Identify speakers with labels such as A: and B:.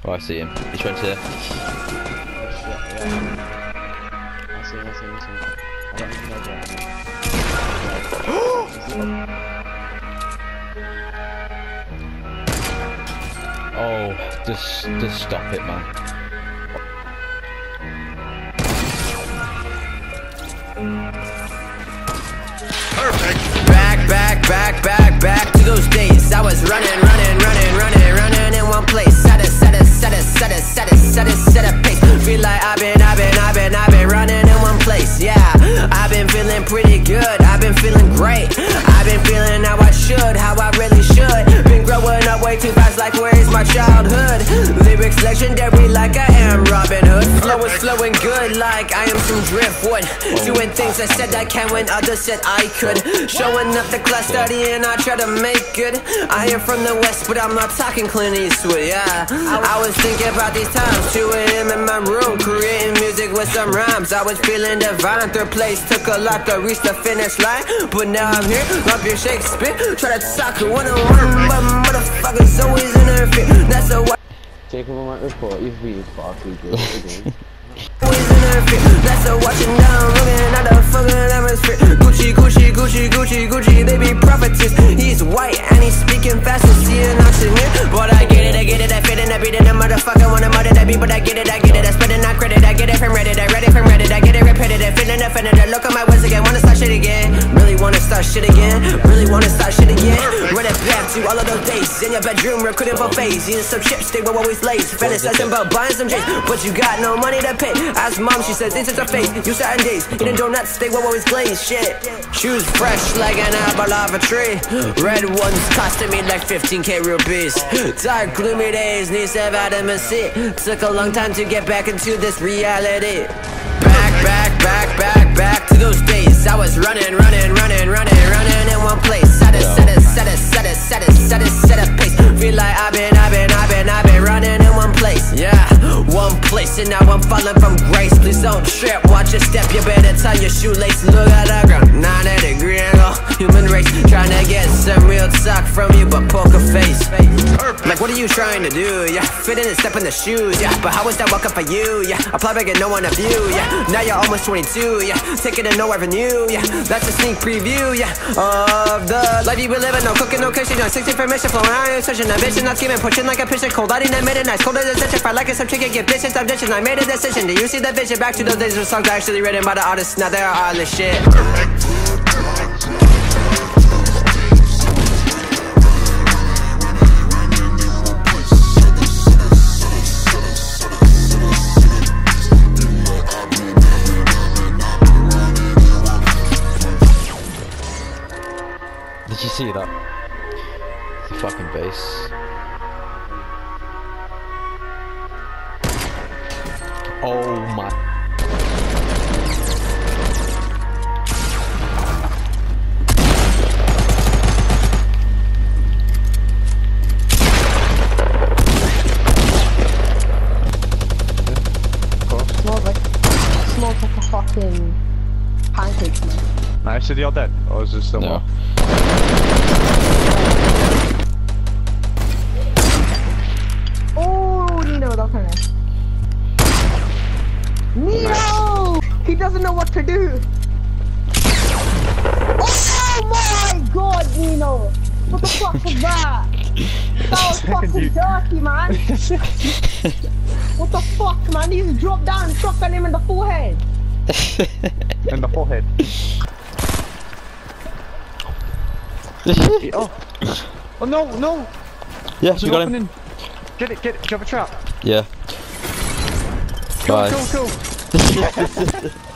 A: Oh, I see him. He's trying to.
B: I see him. I don't even know where
A: Oh, just stop it, man.
C: Perfect. Back to those days. I was running in one place. Set a pace. Feel like I've been running in one place. Yeah, I've been feeling pretty good. I've been feeling great. I've been feeling how I should, how I really should. Been growing up way too fast, like where is my childhood? Lyrics legendary, like I am Robin Hood. Flow is flowing good, like I am some driftwood. Doing things I said I can when others said I could. Showing up to class studying, I try to make good. I am from the West, but I'm not talking Clint Eastwood, yeah. I was thinking about these times, 2 AM in my room, creating music with some rhymes. I was feeling divine, third place took a lot to reach the finish line. But now I'm here, up your Shakespeare, try to talk one-on-one, but motherfuckers always interfere. That's a what.
B: Jacob, I might report you've been far too good again.
C: That's a watching down, looking at the fucking atmosphere. Gucci, they be prophetess. He's white and he's speaking fast and seeing auctioneer. But I get it, I fit in, I beat it, I motherfucker wanna murder that beat. But I get it, I spreading that credit, I get it from Reddit, I read it from Reddit, I get it repetitive, feeling offended. I look at my words again, wanna start shit again. Really wanna start shit again, Run it back to all of those days in your bedroom, recruiting for phase. Eating some chips, they were always late. Fantasizing about buying some J's, but you got no money to pay. Ask mom, she said this is her face. You certain days, eating donuts, they were always glazed. Shit, shoes fresh like an apple off a tree. Red ones costing me like 15K rupees. Dark gloomy days, needs to have vitamin C. Took a long time to get back into this reality. Back to those days. I was running in one place. Set a pace. Feel like I've been running in one place. Yeah, one place, and now I'm falling from grace. Please don't trip, watch your step. You better tie your shoelace. Look at the ground, 90-degree angle. Human race trying to get some real talk from you, but poker face. Like, what are you trying to do? Yeah, fit in and step in the shoes. Yeah, but how is that welcome for you? Yeah, apply back and no one of you. Yeah, now you're almost 22. Yeah, taking in no revenue. Yeah, that's a sneak preview. Yeah, of the life you been living. No cooking, no kitchen, no 60 permission, flowing iron, such an ambition. Not scheming, pushing like a pitcher. Cold, I didn't admit it nice. Cold as a stitcher. Fire like it's some chicken, get bitches, I'm ditching. I made a decision. Do you see the vision? Back to those days when songs are actually written by the artists. Now they're all this shit.
A: Did you see that? The fucking bass. Oh my.
D: Smells like a fucking pancake, man.
E: Nice, are they all dead? Or is there still more?
D: Oh, Nino, that kind of. Nino! He doesn't know what to do. Oh my god, Nino! What the fuck was that? That was fucking dirty, man. What the fuck, man? He just dropped down and struck him in the forehead.
E: In the forehead. Oh no!
A: Yeah, you got him.
E: Get it, do you have a trap?
A: Yeah.
E: Go,
A: Bye.
E: go!